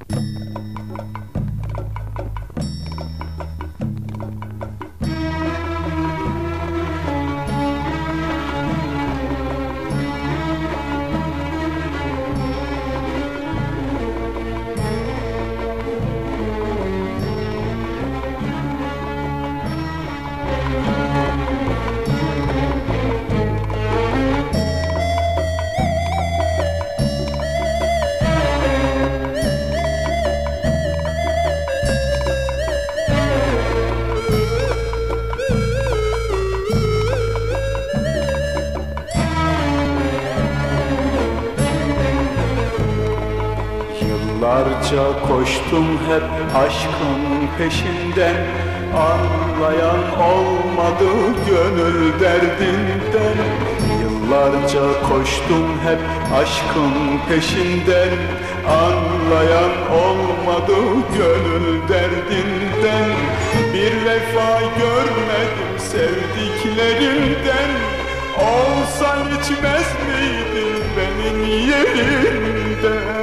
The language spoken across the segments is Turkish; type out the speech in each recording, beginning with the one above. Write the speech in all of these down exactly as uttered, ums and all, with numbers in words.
Yıllarca koştum hep aşkın peşinden, anlayan olmadı gönül derdinden. Yıllarca koştum hep aşkın peşinden, anlayan olmadı gönül derdinden. Bir vefa görmedim sevdiklerimden, olsan içmez miydin benim yerimden?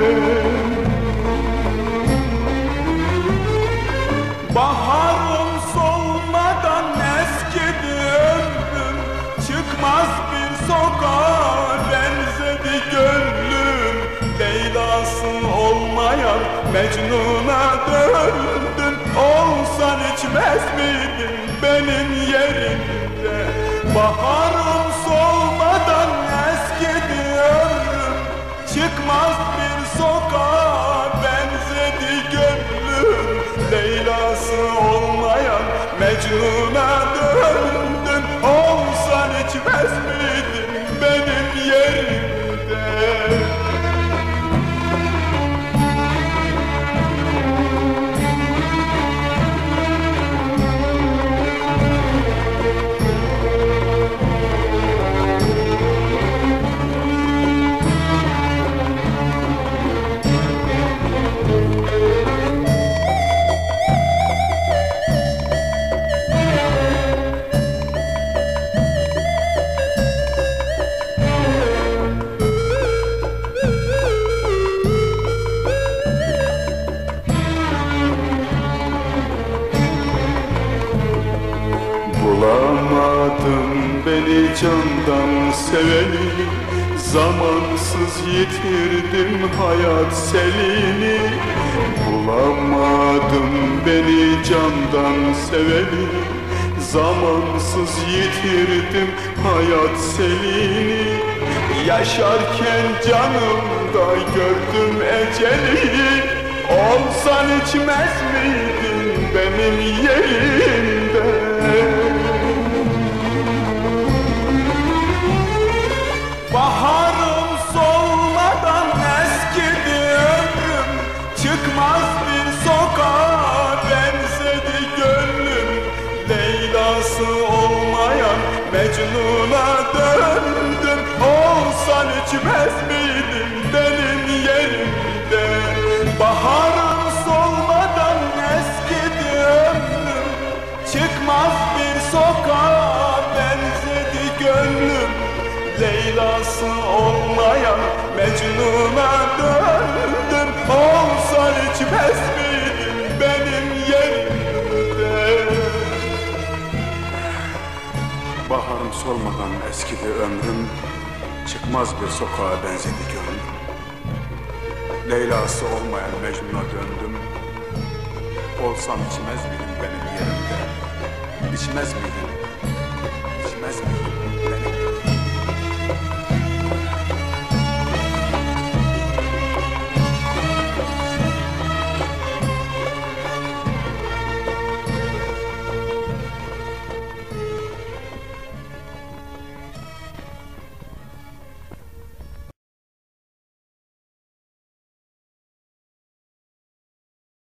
Baharım solmadan eskidi ömrüm, çıkmaz bir sokağa benzedi gönlüm. Leyla'sın olmayan Mecnun'a döndün, olsan içmez miydin benim yerimde? Baharım solmadan eskidi ömrüm, çıkmaz bir sokağa benzedi gönlüm. Leyla'sı olmayan Mecnun'a döndün, olsan içmez miydin benim yerimde? Bulamadım beni candan seveni, zamansız yitirdim hayat selini. Bulamadım beni candan seveni, zamansız yitirdim hayat selini. Yaşarken canımda gördüm eceli, olsan içmez miydin benim yerimde? Baharım solmadan eskidi ömrüm, çıkmaz bir sokağa benzedi gönlüm. Leyla'sı olmayan Mecnun'a döndüm, olsan içmez miydin benim yerimde? Baharım solmadan eskidi ömrüm, çıkmaz bir sokağa benzedi gönlüm. Leyla'sı olmayan Mecnun'a döndüm, olsan içmez miydin benim yerimde? Baharım solmadan eskidi ömrüm, çıkmaz bir sokağa benzedi gönlüm. Leyla'sı olmayan Mecnun'a döndüm, olsam içmez miydin benim yerimde? İçmez miydin